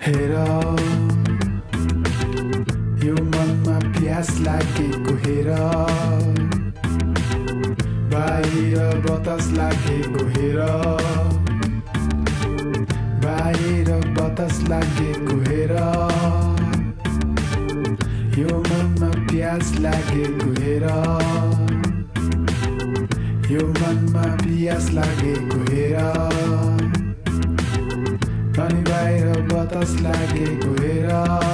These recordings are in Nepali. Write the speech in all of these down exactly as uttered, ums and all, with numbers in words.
हेर यो मनमा प्यास लागेको हेर बाहिर बतास लागेको हेर बाहिर बतास लागेको हेर यो मनमा प्यास लागेको हेर यो मनमा प्यास लागेको हेर अनि बाहिर बतास लागेको हेर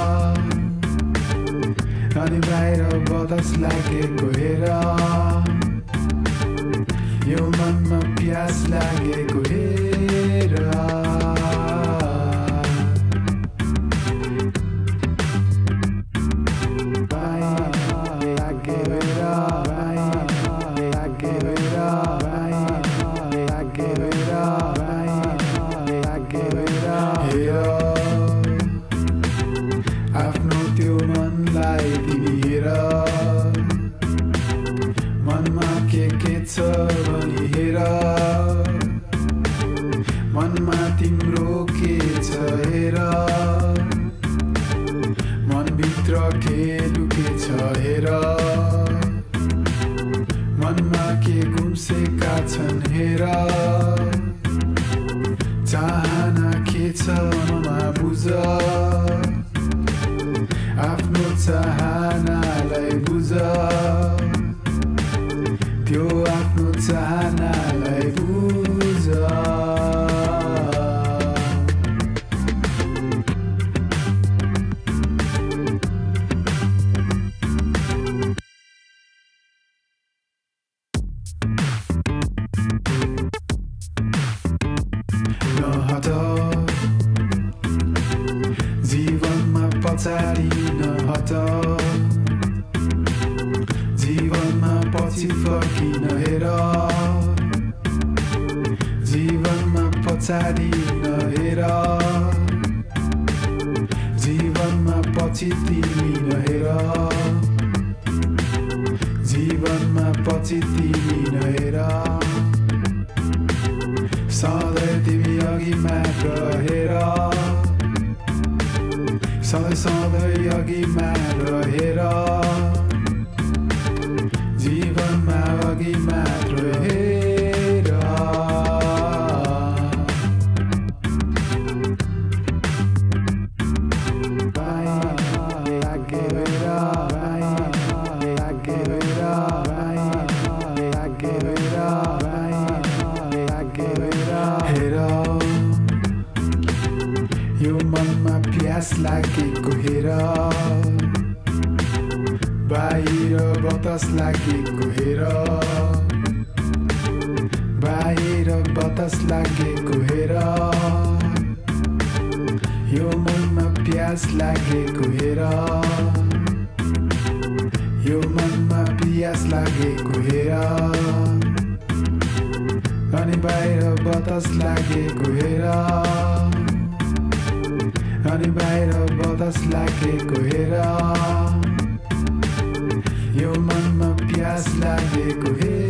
अनि बाहिर बतास लागेको हेर यो मनमा प्यास लागेको हेर आफ्नो त्यो मनलाई तिमी हेर मनमा के के छ भनी हेर मनमा तिम्रो के छ हेर मनभित्र के लुकेछ हेर मनमा के गुम्सेका छन् हेर चाहना के छ मनमा बुझ आफ्नो चाहनालाई बुझ त्यो आफ्नो चाहनालाई बुझ नहट जीवनमा पछाडि नहट जीवनमा पछि फर्किन हेर जीवनमा पछाडि नहेर जीवनमा पछि तिमी नहेर जीवनमा पछि तिमी नहेर सधैँ तिमी अघि मात्र हेर सधैँ सधैँ अघि मात्र हेर जीवनमा अघि मात्र हेर हेर यो मनमा प्यास लागेको हेर बाहिर बतास लागेको हेर बाहिर बतास लागेको हेर यो मनमा प्यास लागेको हेर यो मनमा प्यास लागेको हेर अनि बाहिर बतास लागेको हेर अनि बाहिर बतास लागेको हेर यो मनमा प्यास लागेको हेर